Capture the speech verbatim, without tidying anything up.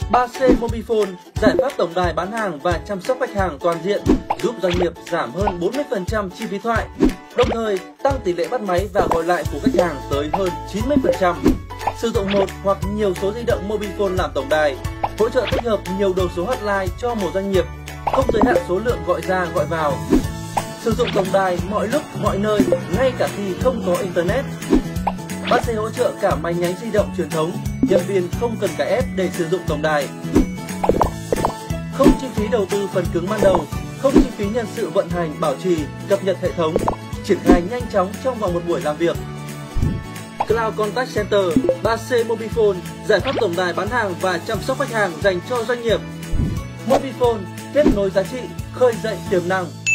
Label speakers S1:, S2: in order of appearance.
S1: ba C Mobifone, giải pháp tổng đài bán hàng và chăm sóc khách hàng toàn diện, giúp doanh nghiệp giảm hơn bốn mươi phần trăm chi phí thoại, đồng thời tăng tỷ lệ bắt máy và gọi lại của khách hàng tới hơn chín mươi phần trăm. Sử dụng một hoặc nhiều số di động Mobifone làm tổng đài, hỗ trợ tích hợp nhiều đầu số hotline cho một doanh nghiệp, không giới hạn số lượng gọi ra gọi vào. Sử dụng tổng đài mọi lúc, mọi nơi, ngay cả khi không có Internet. ba C hỗ trợ cả máy nhánh di động truyền thống, nhân viên không cần cài app để sử dụng tổng đài. Không chi phí đầu tư phần cứng ban đầu, không chi phí nhân sự vận hành, bảo trì, cập nhật hệ thống, triển khai nhanh chóng trong vòng một buổi làm việc. Cloud Contact Center, ba C Mobifone, giải pháp tổng đài bán hàng và chăm sóc khách hàng dành cho doanh nghiệp. Mobifone, kết nối giá trị, khơi dậy tiềm năng.